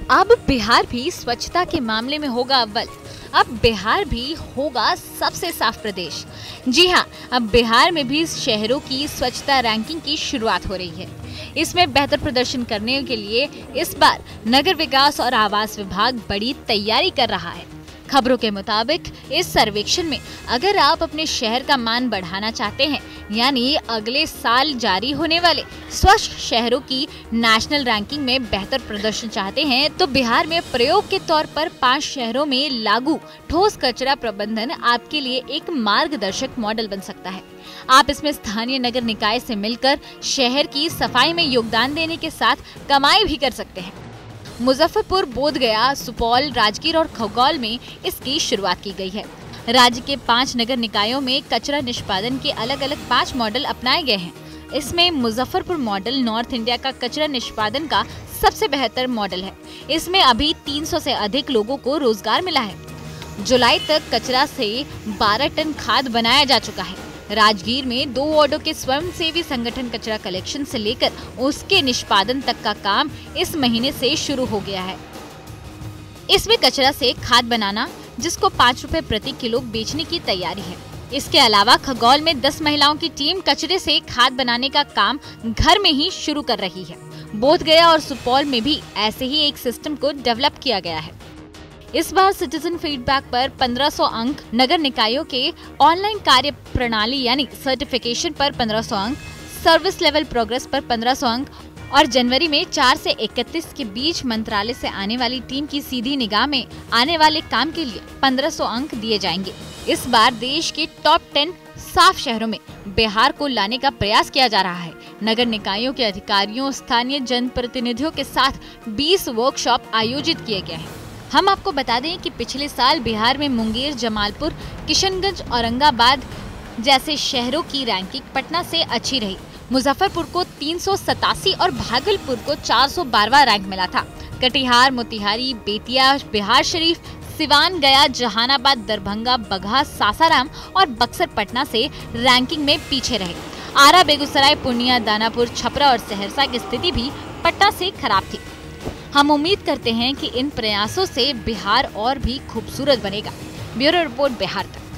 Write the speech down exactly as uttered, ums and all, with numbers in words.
अब बिहार भी स्वच्छता के मामले में होगा अव्वल। अब बिहार भी होगा सबसे साफ प्रदेश। जी हाँ, अब बिहार में भी शहरों की स्वच्छता रैंकिंग की शुरुआत हो रही है। इसमें बेहतर प्रदर्शन करने के लिए इस बार नगर विकास और आवास विभाग बड़ी तैयारी कर रहा है। खबरों के मुताबिक इस सर्वेक्षण में अगर आप अपने शहर का मान बढ़ाना चाहते हैं, यानी अगले साल जारी होने वाले स्वच्छ शहरों की नेशनल रैंकिंग में बेहतर प्रदर्शन चाहते हैं, तो बिहार में प्रयोग के तौर पर पांच शहरों में लागू ठोस कचरा प्रबंधन आपके लिए एक मार्गदर्शक मॉडल बन सकता है। आप इसमें स्थानीय नगर निकाय से मिलकर शहर की सफाई में योगदान देने के साथ कमाई भी कर सकते हैं। मुजफ्फरपुर, बोधगया, सुपौल, राजगीर और खगौल में इसकी शुरुआत की गई है। राज्य के पांच नगर निकायों में कचरा निष्पादन के अलग अलग पांच मॉडल अपनाए गए हैं। इसमें मुजफ्फरपुर मॉडल नॉर्थ इंडिया का कचरा निष्पादन का सबसे बेहतर मॉडल है। इसमें अभी तीन सौ से अधिक लोगों को रोजगार मिला है। जुलाई तक कचरा से बारह टन खाद बनाया जा चुका है। राजगीर में दो वार्डों के स्वयंसेवी संगठन कचरा कलेक्शन से लेकर उसके निष्पादन तक का काम इस महीने से शुरू हो गया है। इसमें कचरा से खाद बनाना, जिसको पाँच रुपए प्रति किलो बेचने की तैयारी है। इसके अलावा खगौल में दस महिलाओं की टीम कचरे से खाद बनाने का काम घर में ही शुरू कर रही है। बोधगया और सुपौल में भी ऐसे ही एक सिस्टम को डेवलप किया गया है। इस बार सिटीजन फीडबैक पर पंद्रह सौ अंक, नगर निकायों के ऑनलाइन कार्य प्रणाली यानी सर्टिफिकेशन पर पंद्रह सौ अंक, सर्विस लेवल प्रोग्रेस पर पंद्रह सौ अंक और जनवरी में चार से इकतीस के बीच मंत्रालय से आने वाली टीम की सीधी निगाह में आने वाले काम के लिए पंद्रह सौ अंक दिए जाएंगे। इस बार देश के टॉप टेन साफ शहरों में बिहार को लाने का प्रयास किया जा रहा है। नगर निकायों के अधिकारियों, स्थानीय जनप्रतिनिधियों के साथ बीस वर्कशॉप आयोजित किए गए हैं। हम आपको बता दें कि पिछले साल बिहार में मुंगेर, जमालपुर, किशनगंज, औरंगाबाद जैसे शहरों की रैंकिंग पटना से अच्छी रही। मुजफ्फरपुर को तीन सौ सतासी और भागलपुर को चार सौ बारहवां रैंक मिला था। कटिहार, मोतिहारी, बेतिया, बिहार शरीफ, सिवान, गया, जहानाबाद, दरभंगा, बगहा, सासाराम और बक्सर पटना से रैंकिंग में पीछे रहे। आरा, बेगूसराय, पूर्णिया, दानापुर, छपरा और सहरसा की स्थिति भी पटना से खराब थी। हम उम्मीद करते हैं कि इन प्रयासों से बिहार और भी खूबसूरत बनेगा। ब्यूरो रिपोर्ट, बिहार तक।